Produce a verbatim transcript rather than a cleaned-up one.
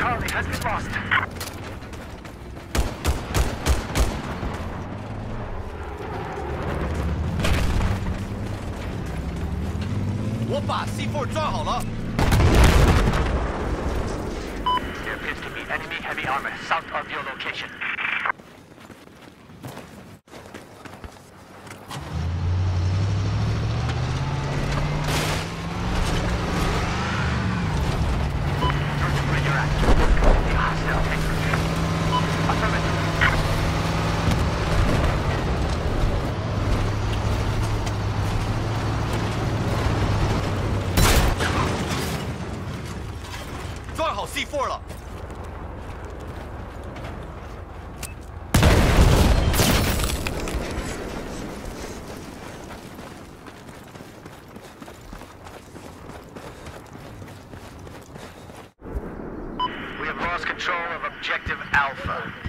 Charlie has been lost. 我把 C 四 抓好了。 There appears to be enemy heavy armor south of your location. Where you're at. The hostile tank. Affirmative. 抓好 C 四 了。 We have lost control of objective Alpha.